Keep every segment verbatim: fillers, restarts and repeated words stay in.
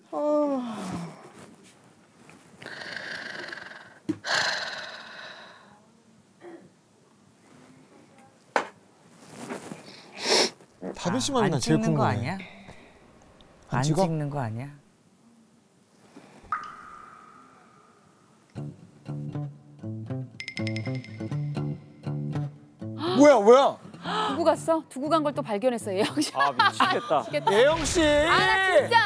어... 다빈 씨 맘이 난 제일 찍는 거 궁금해. 아니야? 안 안 찍어? 찍는 거 아니야? 뭐야 뭐야? 두고 갔어? 두고 간 걸 또 발견했어 예영 씨. 아 미치겠다. 예영 씨. 아 진짜.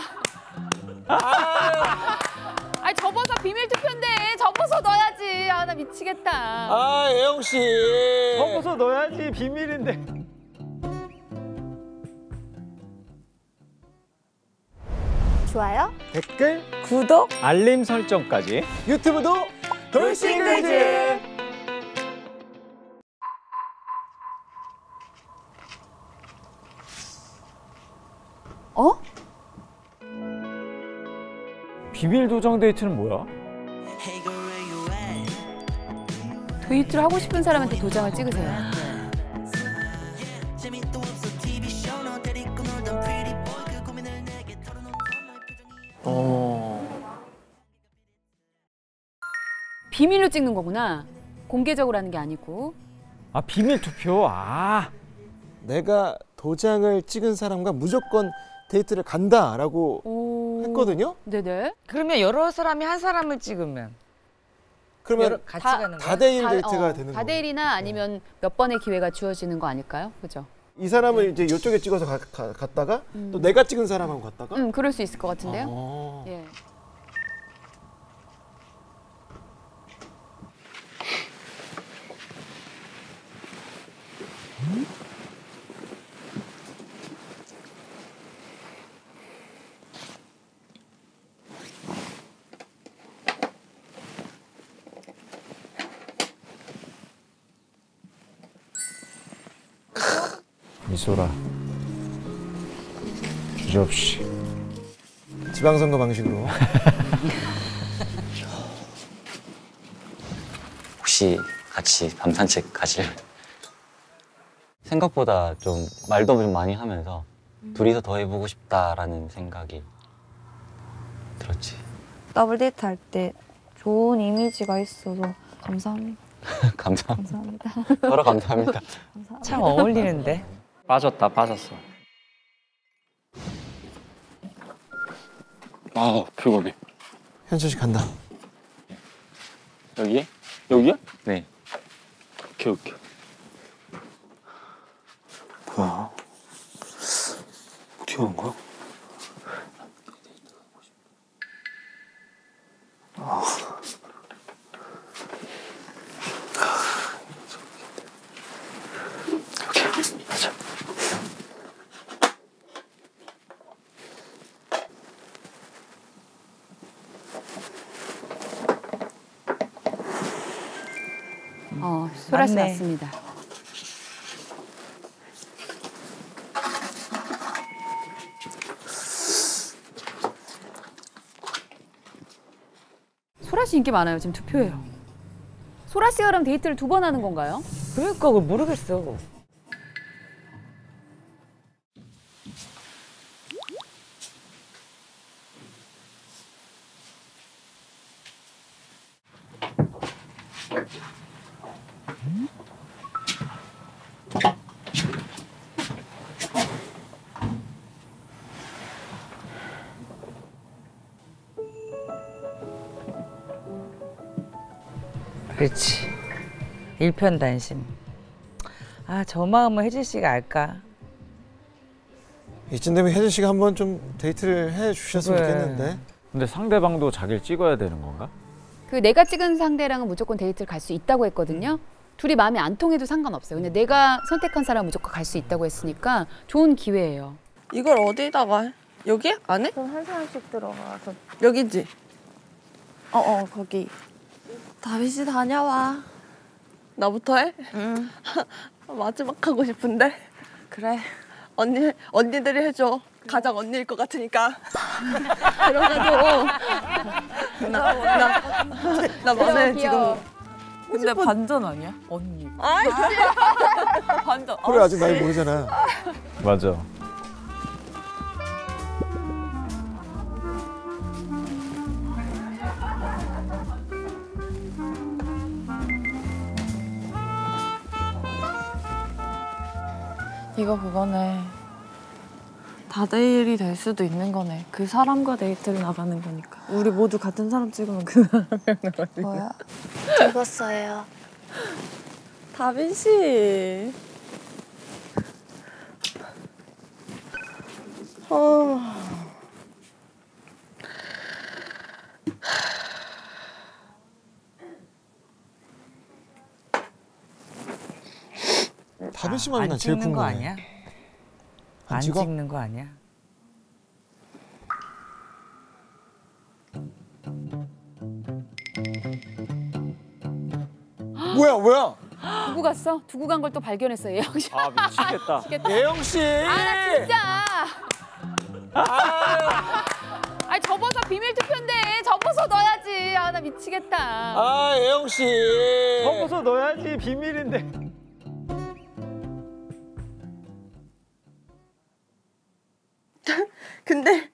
아, 아니 접어서 비밀 투표인데 접어서 넣어야지. 아 나 미치겠다. 아 예영 씨. 접어서 넣어야지 비밀인데. 좋아요. 댓글, 구독? 알림 설정까지. 유튜브도 돌싱글즈. 어? 비밀 도장 데이트는 뭐야? 데이트를 하고 싶은 사람한테 도장을 찍으세요. 어. 비밀로 찍는 거구나. 공개적으로 하는 게 아니고. 아 비밀 투표. 아. 내가 도장을 찍은 사람과 무조건 데이트를 간다라고 오... 했거든요. 네네. 그러면 여러 사람이 한 사람을 찍으면 그러면 여러, 같이 다- 가는 거야? 다대일 다- 데이트가 어, 되는 거예요. 다대일이나 아니면 몇 번의 기회가 주어지는 거 아닐까요? 그죠? 이 사람을 이제 이쪽에 찍어서 가, 가, 갔다가 음. 또 내가 찍은 사람하고 갔다가. 음, 그럴 수 있을 것 같은데요. 어. 예. 미소라. 주접시. 지방선거 방식으로. 혹시 같이 밤 산책 가실? 생각보다 좀 말도 좀 많이 하면서 둘이서 더 해보고 싶다라는 생각이 들었지. 더블 데이트 할 때 좋은 이미지가 있어서 감사합니다. 감사. 감사합니다. 서로 감사합니다. 감사합니다. 참 어울리는데? 빠졌다 빠졌어. 아 피곤해. 현철 씨 간다. 여기에? 여기야? 네. 오케이 오케이. 뭐야? 어떻게 간 거야? 아. 여기 가자. 어, 소라 씨 맞네. 맞습니다. 소라 씨 인기 많아요. 지금 투표해요. 소라 씨가 그럼 데이트를 두 번 하는 건가요? 그러니까 그걸 모르겠어. 그렇지. 일편단심. 아, 저 마음을 혜진 씨가 알까? 이쯤 되면 혜진 씨가 한번 좀 데이트를 해 주셨으면 그래. 좋겠는데. 근데 상대방도 자기를 찍어야 되는 건가? 그 내가 찍은 상대랑은 무조건 데이트를 갈 수 있다고 했거든요. 둘이 마음이 안 통해도 상관없어요. 근데 내가 선택한 사람은 무조건 갈 수 있다고 했으니까 좋은 기회예요. 이걸 어디다가 해? 여기? 안에? 그럼 한 사람씩 들어가서. 여기지? 어어 거기. 다빈 씨 다녀와. 나부터 해? 응. 마지막 하고 싶은데. 그래. 언니, 언니들이 해줘. 가장 언니일 것 같으니까. 그래가지고. 나, 나, 나 맘에 귀여워. 지금. 근데 반전 아니야? 언니. 아이씨. 반전. 그래 아직 나이 모르잖아. 맞아. 이거 그거네. 다대일이 될 수도 있는 거네. 그 사람과 데이트를 나가는 거니까. 우리 모두 같은 사람 찍으면 그 사람이랑 나가는 뭐야? 찍었어요. 다빈 씨. 어. 다빈 씨만 난 안 제일 찍는 거 궁금해. 아니야? 안 안 찍어? 찍는 거 아니야? 뭐야 뭐야? 두고 갔어? 두고 간 걸 또 발견했어 예영 씨. 아 미치겠다. 예영 씨. 아 진짜. 아, 아니 접어서 비밀 투표인데 접어서 넣어야지. 아 나 미치겠다. 아 예영 씨. 접어서 넣어야지 비밀인데. 근데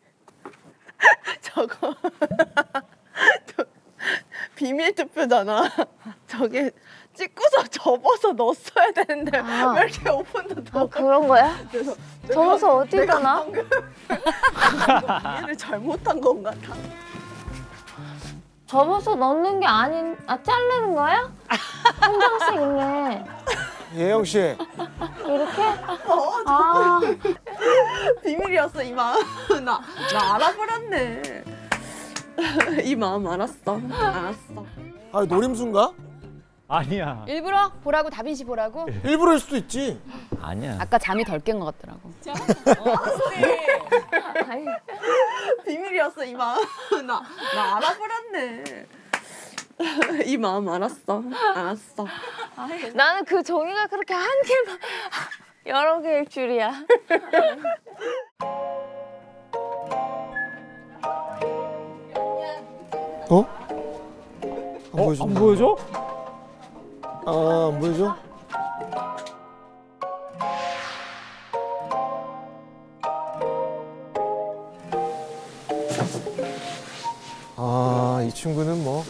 저거 저, 비밀 투표잖아. 저게 찍고서 접어서 넣었어야 되는데 아. 왜 이렇게 오픈도 아 더 그런 거야? 그래서 접어서 어디 내가 가나? 방금 이해를 잘못한 건 같아. 접어서 넣는 게 아닌, 아 자르는 거야? 한 장씩 있네. 예영 씨. 이렇게? 어, 아, 비밀이었어 이 마음. 나, 나 알아버렸네. 이 마음 알았어. 알았어. 아 노림수인가? 아니야. 일부러 보라고 다빈 씨 보라고? 일부러일 수도 있지. 아니야. 아까 잠이 덜 깬 것 같더라고. 아니, 비밀이었어 이 마음. 나, 나 알아버렸네. 이 마음 알았어. 알았어. 나는 그 종이가 그렇게 한 개만 여러 개일 줄이야. 어? 안 어? 보여줘. 안 보여줘? 아, 안 보여줘? 아, 이 친구는 뭐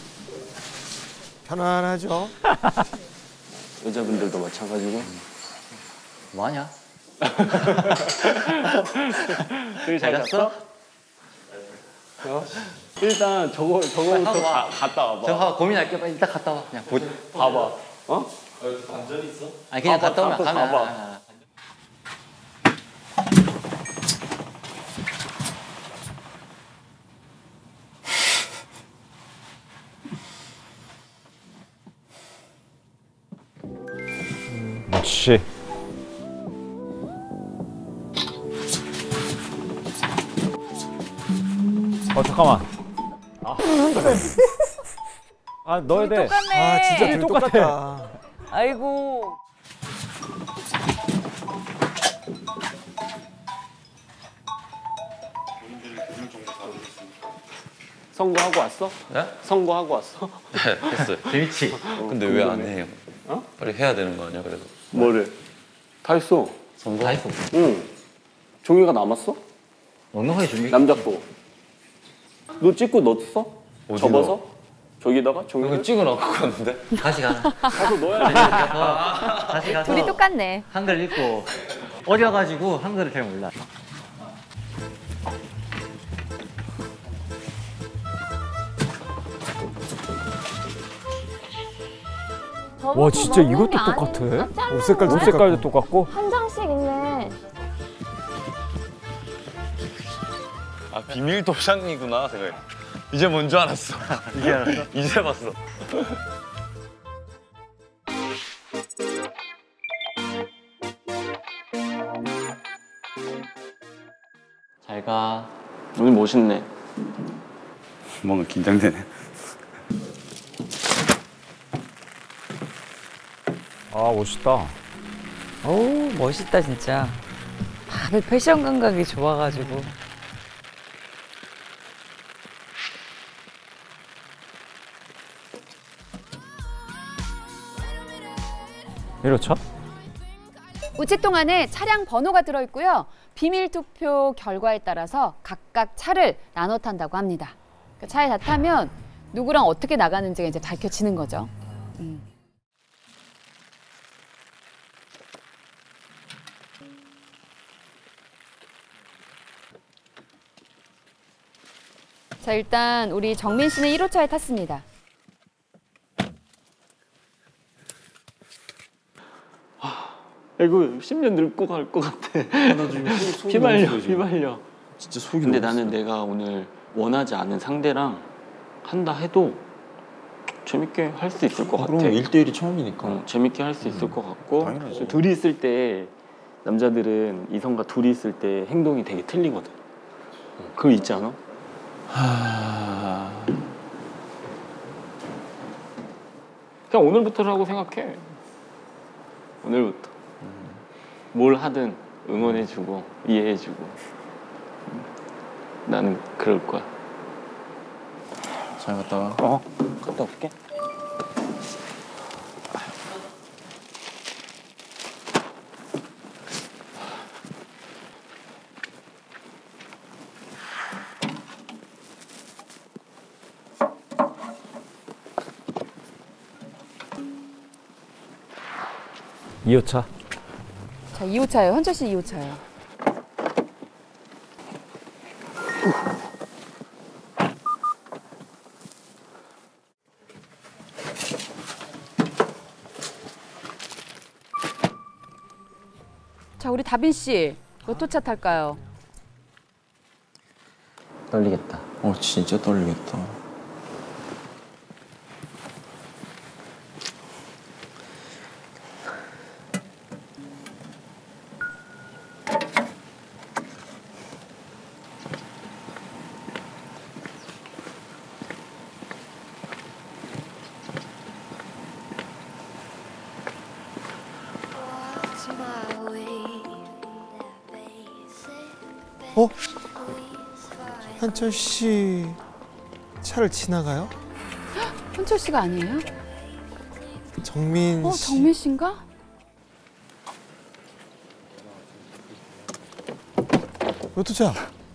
편안하죠. 여자분들도 마찬가지고. 뭐하냐? 되게 잘 잤어? 어? 일단 저거 저거부터 빨리 하고 와. 가, 갔다 와봐. 저 고민할게. 빨리 일단 갔다 와. 그냥 보. 봐봐. 어? 아니 그냥 봐봐, 갔다 오면 가서 가면. 봐봐. 그렇지. 어 잠깐만. 아, 아 넣어야 돼. 똑같네. 아, 진짜 둘이 똑같아. 똑같다. 아이고. 선거하고 왔어? 네? 선거하고 왔어? 네, 했어요. 재밌지? 근데 왜 안 해요? 어? 빨리 해야 되는 거 아니야, 그래도? 뭐를? 다 했어. 선거? 다 했어. 응. 종이가 남았어? 넉넉하게 준비. 남자 거. 너 찍고 넣었어? 어디로? 접어서? 저기다가 이거 종이를? 찍어놓고 갔는데? 다시 가. 가서 넣어야지. 다시 가서. 둘이 똑같네. 한글 읽고 어려가지고 한글을 잘 몰라. 와 진짜 이것도 똑같아. 옷 색깔도 옷 색깔도 똑같고. 한 장씩 있네. 아, 비밀 도장이구나, 제가. 이제 뭔 줄 알았어. 이제 알았어? 이제 봤어. 잘 가. 오늘 멋있네. 뭔가 긴장되네. 아 멋있다. 어우 멋있다 진짜. 다들 패션 감각이 좋아가지고. 이렇죠? 우체통 안에 차량 번호가 들어있고요. 비밀 투표 결과에 따라서 각각 차를 나눠 탄다고 합니다. 그 차에 다 타면 누구랑 어떻게 나가는지가 이제 밝혀지는 거죠. 음. 자, 일단 우리 정민 씨는 일 호차에 탔습니다. 이거 십 년 늙고 갈 것 같아. 나도 지금 속이 휘말려, 너무 지금. 휘말려. 진짜 속이 근데 너무 나는 쓰여. 내가 오늘 원하지 않은 상대랑 한다 해도 재밌게 할 수 있을 것 같아. 그럼 일 대 일이 처음이니까. 어, 재밌게 할 수 있을 것 같고. 당연하지. 둘이 있을 때 남자들은 이성과 둘이 있을 때 행동이 되게 틀리거든. 어, 그거 있지 않아? 하... 그냥 오늘부터라고 생각해. 오늘부터. 뭘 하든 응원해주고 이해해주고. 음, 나는 그럴 거야. 잘 갔다 와. 어, 갔다 올게. 이 호차. 자, 이 호차예요. 현철 씨 이 호차예요. 자, 우리 다빈 씨 몇 호차 탈까요? 떨리겠다. 어 진짜 떨리겠다. 어? 현철 씨 차를 지나가요? 현철 씨가 아니에요? 정민 어, 씨. 정민 씨인가? 몇 호차?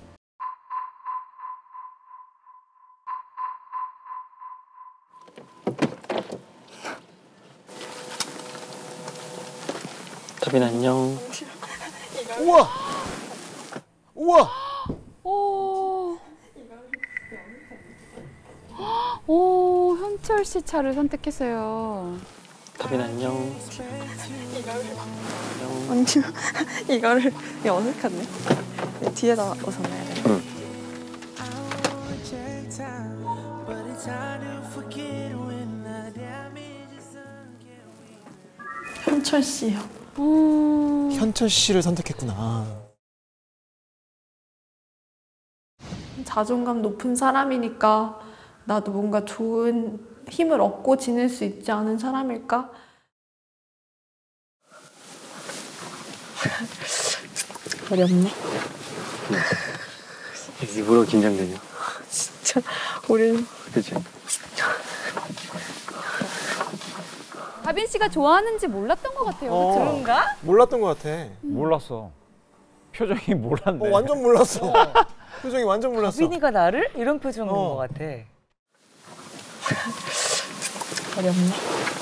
타빈 안녕. 우와! 우와! 오. 오, 현철 씨 차를 선택했어요. 타빈 안녕. 아니요. 이거를 이거 어색하네. 네, 뒤에다 벗어놔야 돼. 응. 현철 씨요. 음. 현철 씨를 선택했구나. 자존감 높은 사람이니까 나도 뭔가 좋은 힘을 얻고 지낼 수 있지 않은 사람일까? 어렵네. 일부러 긴장되냐? 진짜 우리는 그치? 다빈 씨가 좋아하는지 몰랐던 것 같아요. 어. 그런가? 몰랐던 것 같아. 몰랐어. 표정이 몰랐네. 어, 완전 몰랐어. 표정이 완전 몰랐어. 다빈이가 나를? 이런 표정인 어. 것 같아. 어렵네.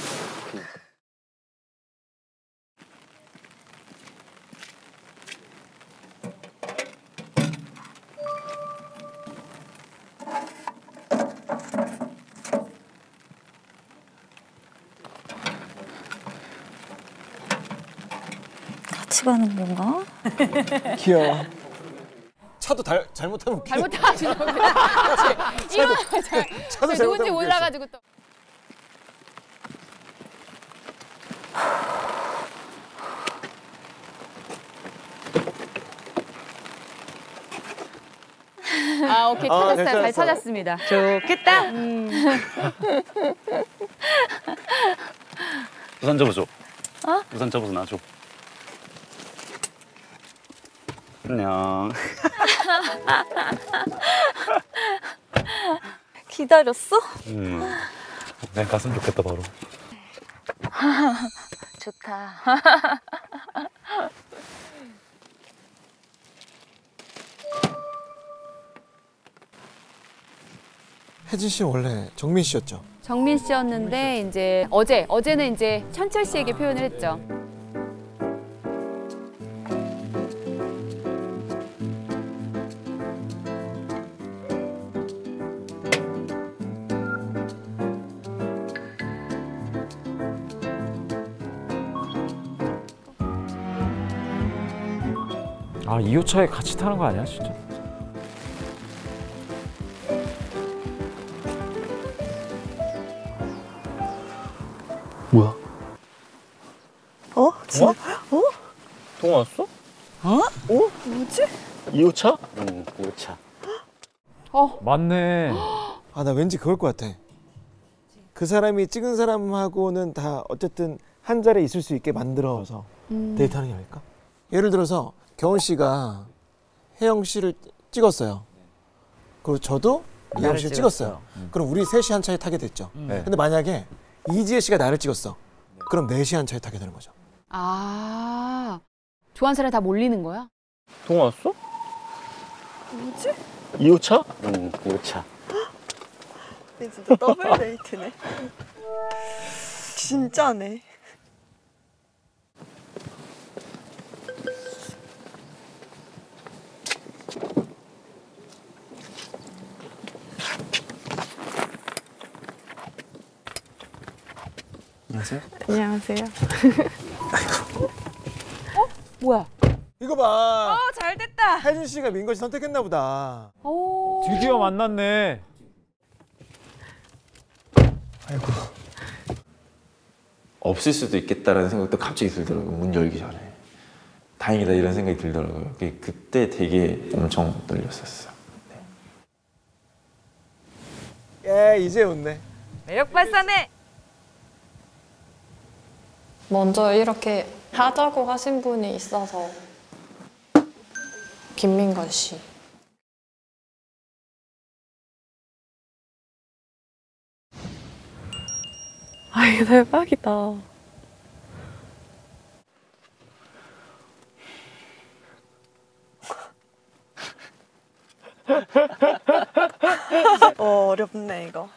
같이 가는 건가? 귀여워. 차도 달, 잘못하면 웃기네. 잘못하시는 거예요. 이거 잘, 차도 누군지 잘못하면 몰라가지고 또. 아, 오케이. 아, 찾았어요. 잘 괜찮았어. 찾았습니다. 좋겠다. 우산 접어줘. 어? 우산 접어서 놔줘. 안녕. 기다렸어? 음. 내가 갔으면 좋겠다 바로. 좋다. 혜진 씨 원래 정민 씨였죠? 정민 씨였는데 이제 어제 어제는 이제 현철 씨에게 표현을 했죠. 아, 이 호차에 같이 타는 거 아니야, 진짜? 뭐야? 어? 진짜? 동아 왔어? 어? 어? 뭐지? 이 호차? 응, 이 호차. 어, 맞네. 아, 나 왠지 그럴 것 같아. 그 사람이 찍은 사람하고는 다 어쨌든 한 자리에 있을 수 있게 만들어서 음. 데이트하는 게 아닐까? 예를 들어서 경훈 씨가 혜영 씨를 찍었어요. 그리고 저도 이영 씨를 찍었어요. 음. 그럼 우리 셋이 한 차에 타게 됐죠. 네. 근데 만약에 이지혜 씨가 나를 찍었어. 그럼 넷이 한 차에 타게 되는 거죠. 아, 좋아하는 사람이 다 몰리는 거야? 동아 왔어? 뭐지? 이 호차? 응, 이 호차. 이게 진짜 더블 데이트네. 진짜네. 안녕하세요. 안녕하세요. 뭐야? 이거 봐. 어, 잘 됐다. 혜진 씨가 민건 씨 선택했나 보다. 오. 드디어 만났네. 아이고. 없을 수도 있겠다라는 생각도 갑자기 들더라고요. 문 열기 전에. 다행이다 이런 생각이 들더라고요. 그때 되게 엄청 떨렸었어요. 예, 이제 웃네. 매력 발산해. 먼저 이렇게 하자고 하신 분이 있어서 김민건 씨. 아, 이거 대박이다. 어, 어렵네 이거.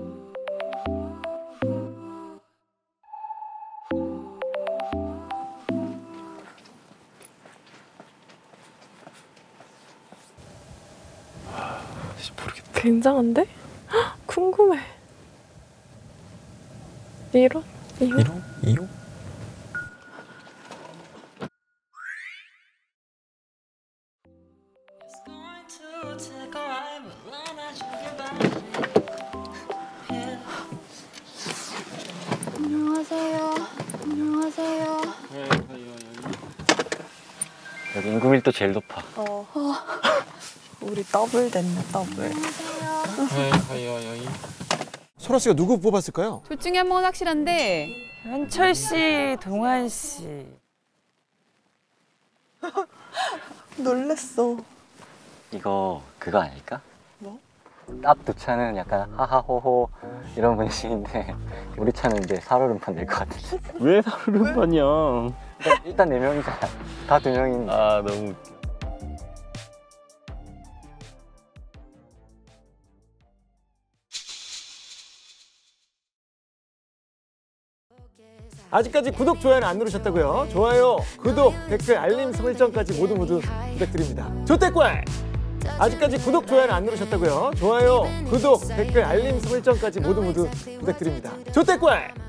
모르겠다. 굉장한데? 헉, 궁금해. 이런? 이런? 이용? 이용? 안녕하세요. 안녕하세요. 여기 인구 밀도 제일 높아. 어. 우리 더블 됐네, 더블. 소라 씨가 누구 뽑았을까요? 둘 중에 한 명은 확실한데 현철 씨, 동환 씨. 놀랬어. 이거 그거 아닐까? 뭐? 앞두 차는 약간 하하호호 이런 분위기인데 우리 차는 이제 살얼음판 될 것 같은데. 왜 사르르반이야? 일단, 일단 네 명이잖아. 다 두 명인데. 아 너무 웃겨. 아직까지 구독, 좋아요는 안 누르셨다고요? 좋아요, 구독, 댓글, 알림 설정까지 모두 모두 부탁드립니다. 조태꿀! 아직까지 구독, 좋아요는 안 누르셨다고요? 좋아요, 구독, 댓글, 알림 설정까지 모두 모두 부탁드립니다. 조태꿀!